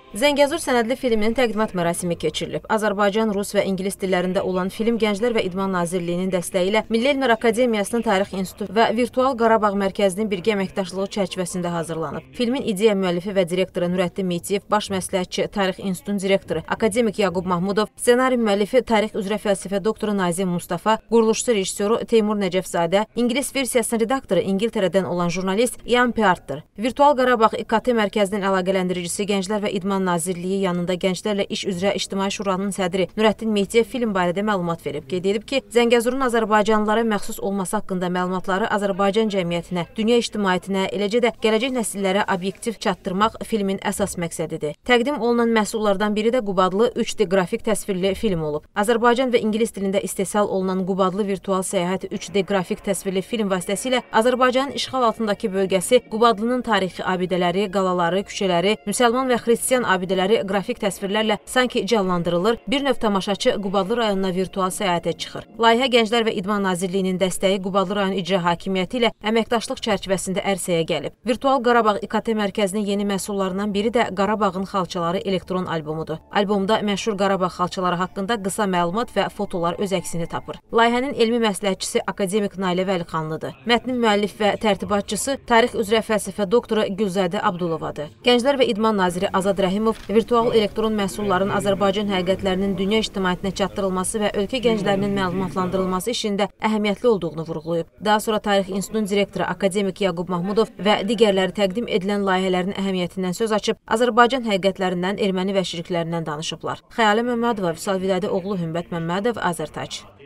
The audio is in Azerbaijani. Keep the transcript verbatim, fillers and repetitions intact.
Zəngəzur sənədli filminin təqdimat mərasimi keçirilib. Azərbaycan, rus və ingilis dillərində olan film Gənclər və İdman Nazirliyinin dəstəyi ilə Milli Elmlər Akademiyasının Tarix İnstitutu və Virtual Qarabağ Mərkəzinin birgə əməkdaşlığı çərçivəsində hazırlanıb. Filmin ideya müəllifi və direktoru Nurəddin Meytiyev, baş məsləhətçi Tarix İnstitutunun direktoru akademik Yaqub Mahmudov, ssenari müəllifi tarix üzrə fəlsəfə doktoru Nazim Mustafa, quruluşçu rejissoru Teymur Nəcəfzadə, ingilis versiyasının redaktoru İngiltərədən olan jurnalist Ian Peartdır. Virtual Qarabağ İ K T mərkəzinin əlaqələndiricisi Gənclər və İdman Nazirliyi yanında Gənclərlə İş üzrə İctimai Şuranın sədri Nurəddin Meytiyev film barədə məlumat verib. Qeyd edib ki, Zəngəzurun azərbaycanlılara məxsus olması haqqında məlumatları Azərbaycan cəmiyyətinə, dünya ictimaiyyətinə, eləcə də gələcək nəsillərə obyektiv çatdırmaq filmin əsas məqsədidir. Təqdim olunan məhsullardan biri də Qub adlı üç D qrafik təsvirli film olub. Azərbaycan və ingilis dilində istehsal olunan Qub adlı virtual səyahət üç D qrafik təsvirli film vasitəsilə Azərbaycanın işğal altındakı bölgəsi Qub adlının tarixi abidələri, qalaları, küçələri, müsəlman və xristian abidələri qrafik təsvirlərlə sanki canlandırılır, bir növ tamaşaçı Qubadlı rayonuna virtual səyahətə çıxır. Layihə Gənclər və İdman Nazirliyinin dəstəyi Qubadlı rayon icra hakimiyyəti ilə əməkdaşlıq çərçivəsində ərsəyə gəlib. Virtual Qarabağ İ K T mərkəzinin yeni məhsullarından biri də Qarabağın xalçaları elektron albumudur. Albomda məşhur Qarabağ xalçaları haqqında qısa məlumat və fotolar öz əksini tapır. Layihənin elmi məsləhətçisi akademik Nailə Vəliqanlıdır. Mətnin müəllif və tərtibatçısı tarix üzrə fəlsəfə doktoru Gülzadə Abdulovadır. Gənclər və İdman Naziri Azad Rəhimov virtual elektron məhsulların Azərbaycan həqiqətlərinin dünya ictimaiyyətinə çatdırılması və ölkə gənclərinin məlumatlandırılması işində əhəmiyyətli olduğunu vurğulayıb. Daha sonra Tarix İnstitutunun direktoru akademik Yaqub Mahmudov və digərləri təqdim edilən layihələrin əhəmiyyətindən söz açıb, Azərbaycan həqiqətlərindən, erməni və şirklərindən danışıblar. Xəyalə Məmmədova, Vüsal Vidadi oğlu Hümbət Məmmədov, Azərtac.